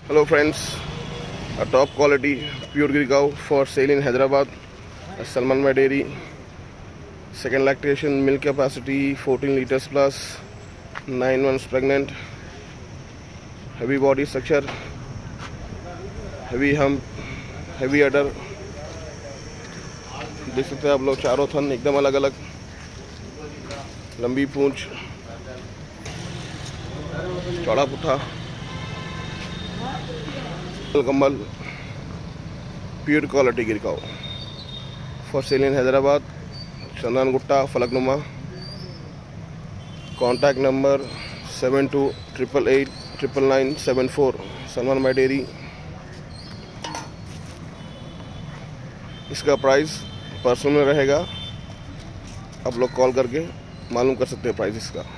Hello friends, a top quality pure Greek cow for sale in Hyderabad, Salman Mai Dairy. Second lactation, milk capacity 14 liters plus, 9 months pregnant, heavy body structure, heavy hump, heavy udder. देख सकते हैं आप लोग, चारों थन एकदम अलग अलग, लंबी पूंछ, चौड़ा पुट्ठा, कम्बल, pure quality Gir cow for sale in Hyderabad, Chandan Gutta, Falaknuma. Contact number 7288899974, Salman my dairy. इसका प्राइस पर्सनल में रहेगा, आप लोग कॉल करके मालूम कर सकते हैं प्राइस इसका.